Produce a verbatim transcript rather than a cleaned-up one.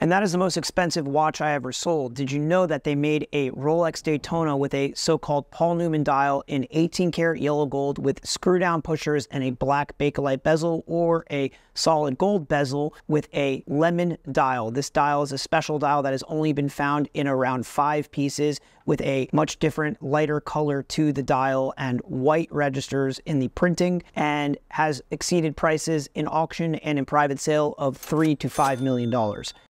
And that is the most expensive watch I ever sold. Did you know that they made a Rolex Daytona with a so-called Paul Newman dial in eighteen karat yellow gold with screw-down pushers and a black Bakelite bezel, or a solid gold bezel with a lemon dial? This dial is a special dial that has only been found in around five pieces, with a much different lighter color to the dial and white registers in the printing, and has exceeded prices in auction and in private sale of three to five million dollars.